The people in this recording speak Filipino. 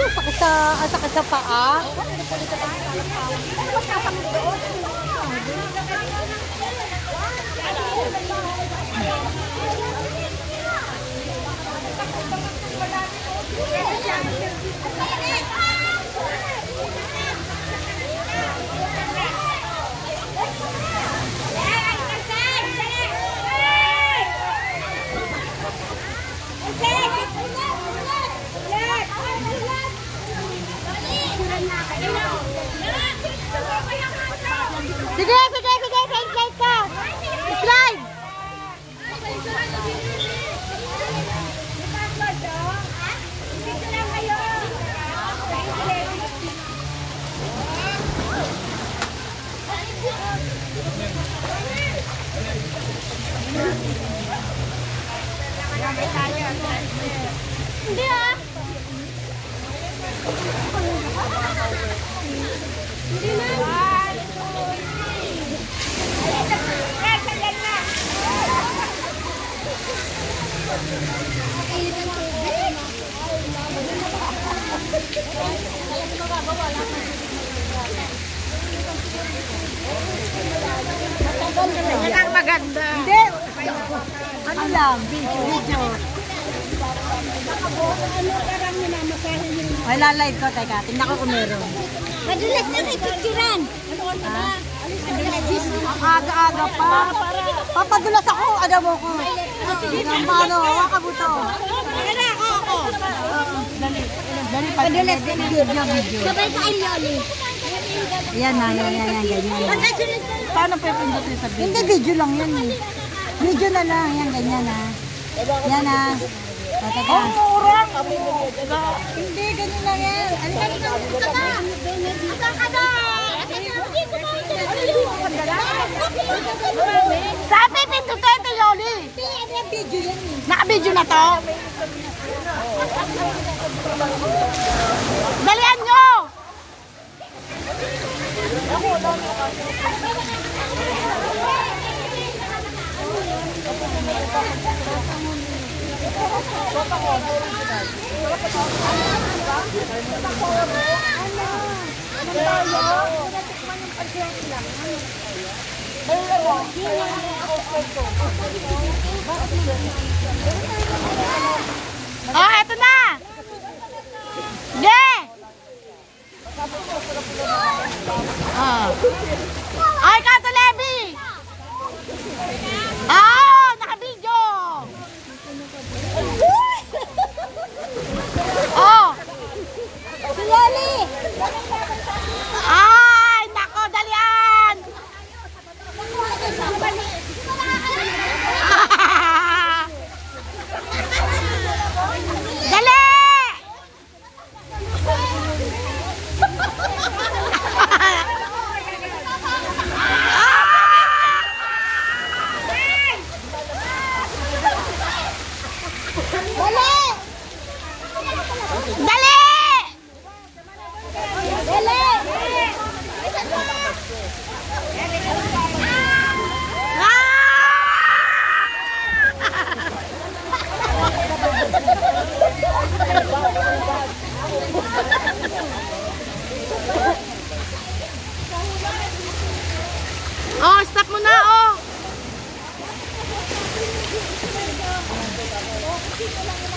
sakit sa paa. Sige, slide ka. Slide. Hindi ah. Hindi na. Yan ang maganda. Hindi. Ano lang, video. Ay, lalive ko. Teka, tingnan ko kung meron. Madulas na kay picturean. Aga-aga pa. Papadulas ako. Ano mo ko? Paano? Wakabuto. Ako. Dali pa. Madulas na Video. Sabay ka Loli. Yan na, ganyan. Paano pipindutin sa video? Hindi, video lang yan eh. Video na lang, yan, ganyan na. Yan na. Oh, murang! Hindi, ganyan lang yan. Ano ka na? Sabi pindutin ito, Yoli! Video yan eh. Naka-video na to? Dalian nyo! Oh, eto na! Ge! Ay, Kato Levi! Naka-video! Oh! Si Loli. Ay, nako, dalian! Dali! Dali! Oh, stop mo na, oh.